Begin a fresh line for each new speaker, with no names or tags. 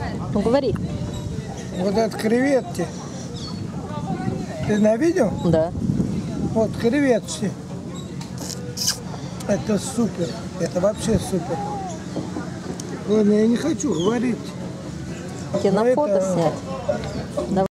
Ну, говори.
Вот это креветки. Ты на видео?
Да.
Вот креветки. Это супер. Это вообще супер. Ладно, я не хочу говорить.
Тебе на
Но
фото
это-
снять?